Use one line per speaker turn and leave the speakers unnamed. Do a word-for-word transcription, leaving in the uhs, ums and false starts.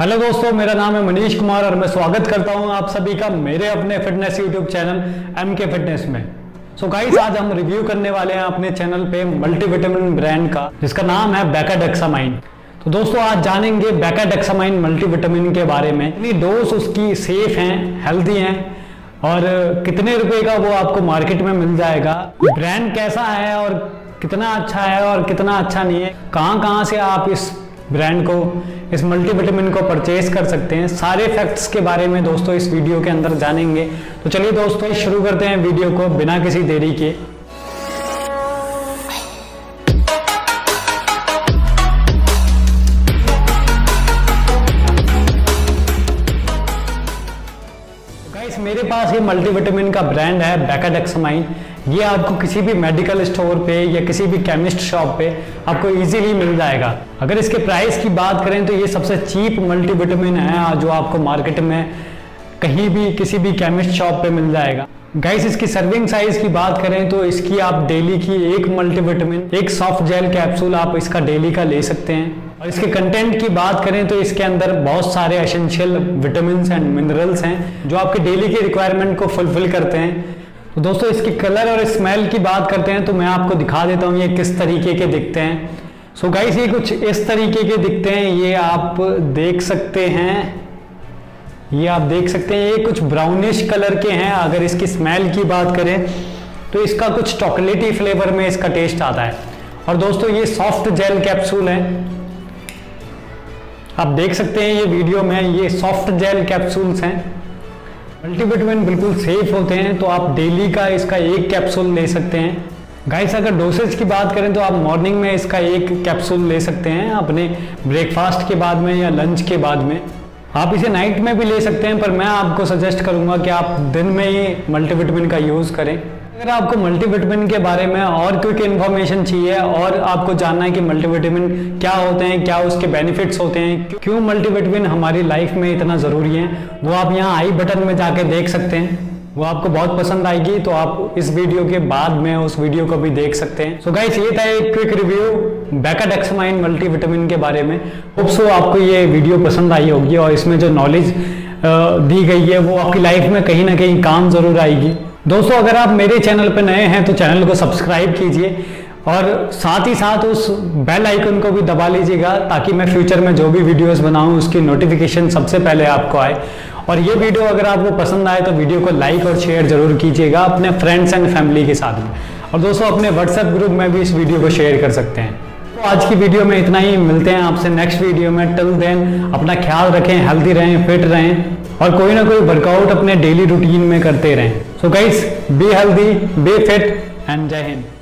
Hello दोस्तों, मेरा नाम है मनीष कुमार और मैं स्वागत करता हूं आप सभी का मेरे अपने fitness YouTube channel M K fitness में। सो so गाइस, आज हम रिव्यू करने वाले हैं अपने चैनल पे मल्टीविटामिन ब्रांड का, जिसका नाम है बेकाडेक्सामाइन। तो दोस्तों, आज जानेंगे बेकाडेक्सामाइन मल्टीविटामिन के बारे में। इतनी डोज उसकी सेफ हैं, हेल्दी हैं और कितने रुपए का वो आपको मार्केट में मिल जाएगा, ब्रांड कैसा है और कितना अच्छा है और कितना अच्छा नहीं है, कहाँ कहाँ से आप इस ब्रांड को, इस मल्टीविटामिन को परचेज कर सकते हैं, सारे फैक्ट्स के बारे में दोस्तों इस वीडियो के अंदर जानेंगे। तो चलिए दोस्तों, शुरू करते हैं वीडियो को बिना किसी देरी के। गाइस, मेरे पास ये मल्टीविटामिन का ब्रांड है बेकाडेक्सामाइन। ये आपको किसी भी मेडिकल स्टोर पे या किसी भी केमिस्ट शॉप पे आपको इजीली मिल जाएगा। अगर इसके प्राइस की बात करें तो ये सबसे चीप मल्टीविटामिन है जो आपको मार्केट में कहीं भी किसी भी केमिस्ट शॉप पे मिल जाएगा। गाइस, इसकी सर्विंग साइज की बात करें तो इसकी आप डेली की एक मल्टीविटामिन, एक सॉफ्ट जेल कैप्सूल आप इसका डेली का ले सकते हैं। और इसके कंटेंट की बात करें तो इसके अंदर बहुत सारे एसेंशियल विटामिन एंड मिनरल्स हैं जो आपके डेली की रिक्वायरमेंट को फुलफिल करते हैं। तो दोस्तों, इसके कलर और स्मेल की बात करते हैं तो मैं आपको दिखा देता हूँ ये किस तरीके के दिखते हैं। सो so गाइस, ये कुछ इस तरीके के दिखते हैं, ये आप देख सकते हैं, ये आप देख सकते हैं, ये कुछ ब्राउनिश कलर के हैं। अगर इसकी स्मेल की बात करें तो इसका कुछ चॉकलेटी फ्लेवर में इसका टेस्ट आता है। और दोस्तों, ये सॉफ्ट जेल कैप्सूल है, आप देख सकते हैं ये वीडियो में, ये सॉफ्ट जेल कैप्सूल्स हैं। मल्टीविटामिन बिल्कुल सेफ होते हैं, तो आप डेली का इसका एक कैप्सूल ले सकते हैं। गाइस, अगर डोसेज की बात करें तो आप मॉर्निंग में इसका एक कैप्सूल ले सकते हैं अपने ब्रेकफास्ट के बाद में या लंच के बाद में। आप इसे नाइट में भी ले सकते हैं, पर मैं आपको सजेस्ट करूंगा कि आप दिन में ही मल्टीविटामिन का यूज़ करें। अगर आपको मल्टीविटामिन के बारे में और क्विक इन्फॉर्मेशन चाहिए और आपको जानना है कि मल्टीविटामिन क्या होते हैं, क्या उसके बेनिफिट्स होते हैं, क्यों मल्टीविटामिन हमारी लाइफ में इतना ज़रूरी है, वो आप यहाँ आई बटन में जाके देख सकते हैं। वो आपको बहुत पसंद आएगी, तो आप इस वीडियो के बाद में उस वीडियो को भी देख सकते हैं। सो गाइस, ये था एक क्विक रिव्यू बेकाडेक्सामाइन मल्टीविटामिन के बारे में। होप सो आपको ये वीडियो पसंद आई होगी और इसमें जो नॉलेज दी गई है वो आपकी लाइफ में कहीं ना कहीं काम जरूर आएगी। दोस्तों, अगर आप मेरे चैनल पर नए हैं तो चैनल को सब्सक्राइब कीजिए और साथ ही साथ उस बेल आइकन को भी दबा लीजिएगा, ताकि मैं फ्यूचर में जो भी वीडियोस बनाऊं उसकी नोटिफिकेशन सबसे पहले आपको आए। और ये वीडियो अगर आपको पसंद आए तो वीडियो को लाइक और शेयर जरूर कीजिएगा अपने फ्रेंड्स एंड फैमिली के साथ में। और दोस्तों, अपने व्हाट्सएप ग्रुप में भी इस वीडियो को शेयर कर सकते हैं। तो आज की वीडियो में इतना ही, मिलते हैं आपसे नेक्स्ट वीडियो में। टिल देन अपना ख्याल रखें, हेल्दी रहें, फिट रहें और कोई ना कोई वर्कआउट अपने डेली रूटीन में करते रहें। So guys, be healthy, be fit and जय हिंद।